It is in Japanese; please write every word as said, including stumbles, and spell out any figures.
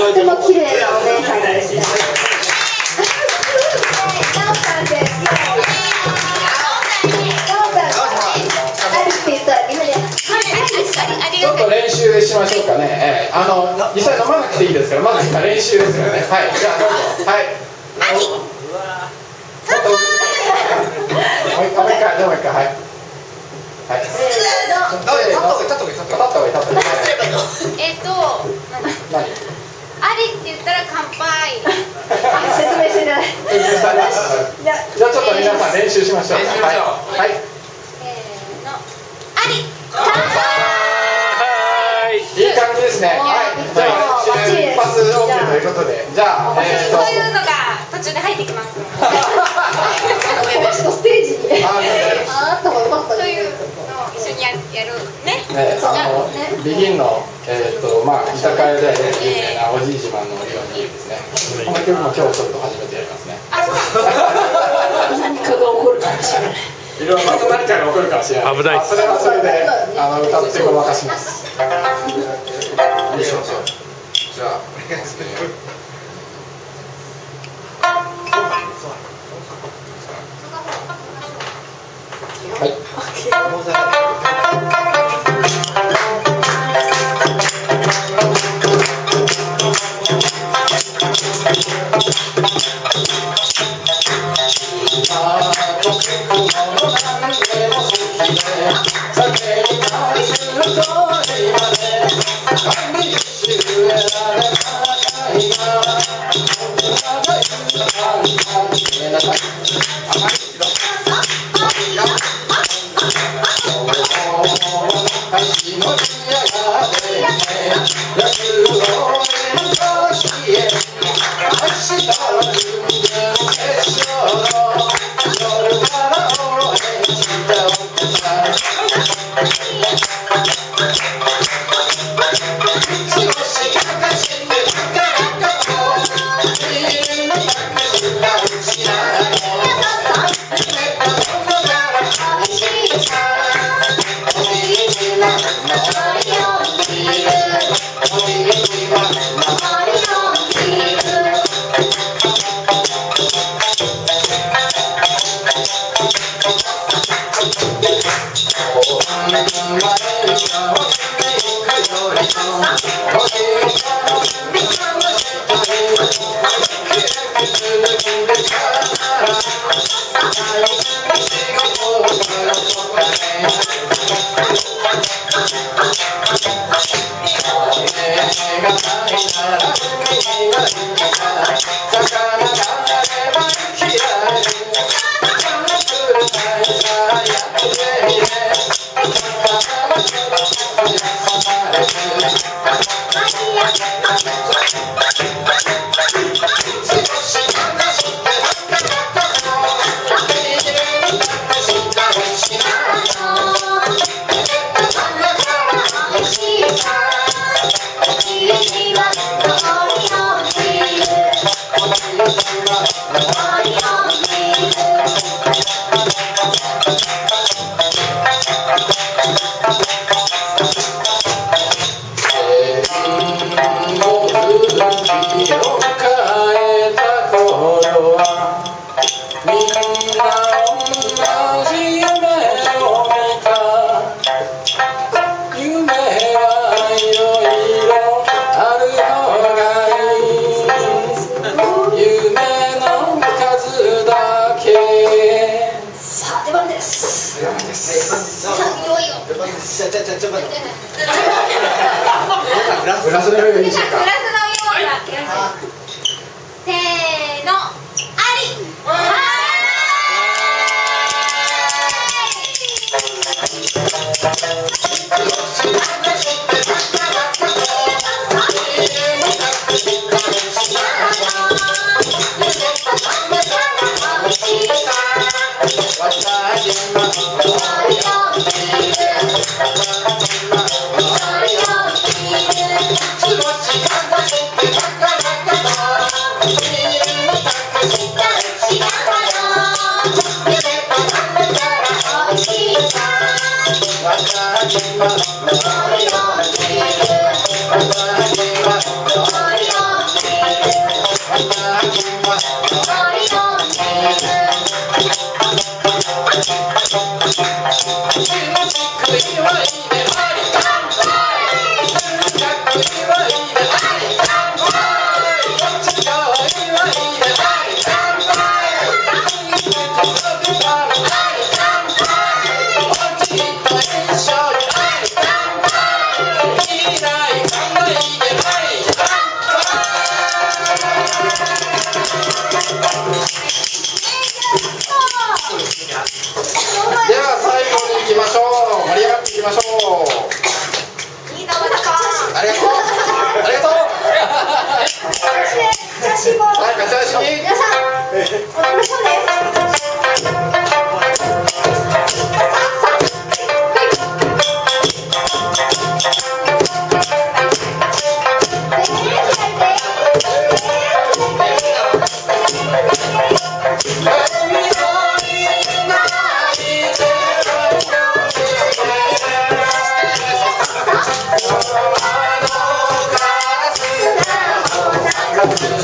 とても綺麗なお姉さんですね。なおさんです。なおさん。ありって言ったらみんなで。 ちょっと練習しましょうかね。えー、あの実際飲まなくていいですから、まず今練習ですよね。はい。じゃあどうぞ。はい。もう一回もう一回もう一回はい。はい。せーの。立った方がいい立った方がいい立った方がいい。 えっと、 何？ ありって言ったら乾杯。 説明してない。 説明されました。じゃあちょっと皆さん練習しましょう。練習しましょう。はい。 せーの。あり。 乾杯。いい感じですね。はい。じゃあ一発 オーケー ということで、じゃあえっと。 そういうのが途中で入ってきます。 ステージに。 ああった方がよかった。 そういうのを一緒にやるね。 ね、あのビギンのえっとまあ居酒屋で有名なおじい自慢のようにですね。この曲も今日ちょっと初めてやりますね。 何かが起こるかもしれない。 いろいろまた何かが起こるかもしれない。 危ない。 それはそれであの歌ってごまかします。いいしょ。じゃあお願いします。はい。グラスの上にしようか。 せーの、あり。 Thank you. かってる。